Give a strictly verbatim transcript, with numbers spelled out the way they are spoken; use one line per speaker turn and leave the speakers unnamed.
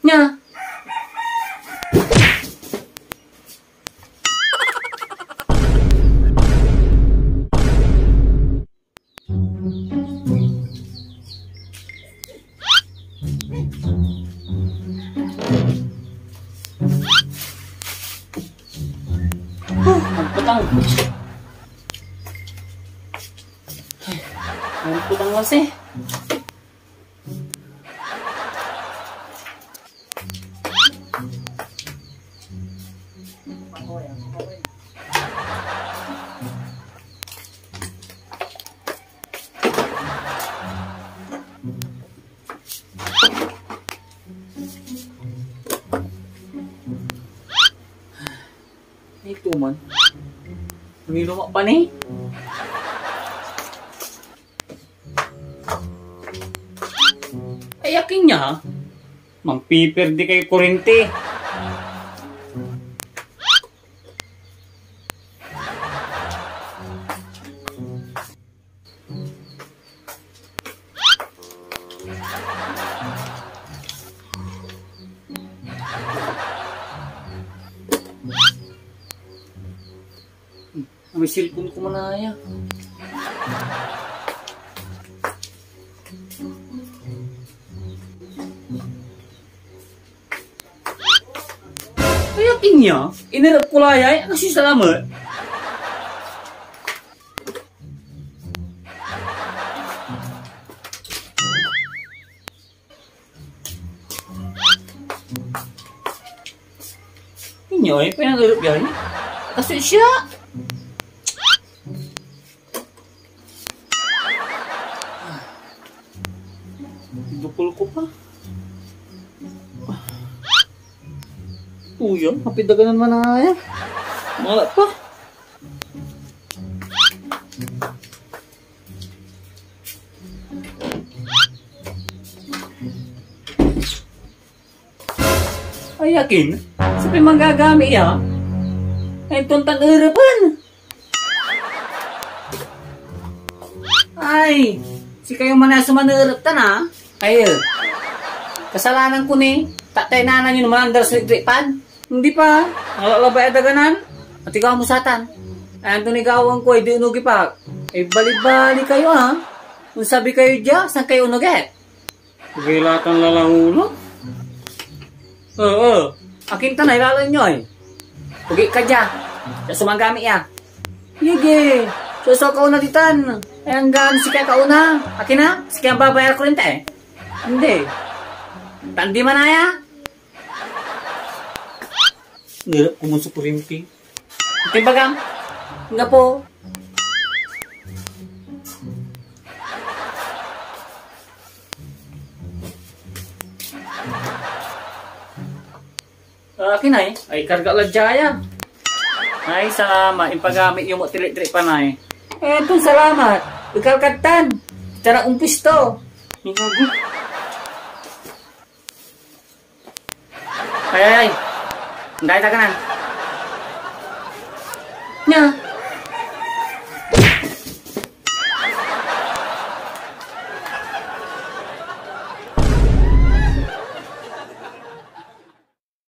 Nya. Huh, magputang. Magputang lang sih. Itu man. Minum apa nih? Ay, yakinnya, mampiper di kayo kurente. May cellphone ko manaya. Ay, yakin niya? Inirap ko layay? Kasi salamat. Inyo eh, pinag-irap yan. Kasi siya. Dukul ko pa. Tuyo, kapidaganan man na yan. Malak pa. Ay, yakin? Sabi manggagami ya? Ay, tuntan irapan. Ay, si kayo manasa manirap ta na. Ay, kasalanan ko ni tatay nanan yun manandar sa itripan. Hindi pa. Nalalabay adaganan. At ikaw mo satan. Ay, ang tunigawang ko ay di unugi pa. Ay, bali-bali kayo ha. Kung sabi kayo dya, saan kayo unugi? Pagilatan lalahulo. Oo, oo. Akin tanay, lalan nyo ay. Pugi ka dya. Sa sumanggamit ya. Yige. So, so kauna titan. Ay, hanggang si kaya kauna. Akin na? Si kaya babayar ko rin ta eh. Hindi. Tandi manaya. Nirap ko mo sa kurimpi. Okay, bagam. Nga po. Akin ay. Ay, karga lajaya. Ay, salamat. Ipagamit yung mo tilik-tilik pa na eh. Eh, itong salamat. Ikalkatan. Cara umpis to. Ngagu. Ay, ay, ay. Hindi tayo kanan. Nya.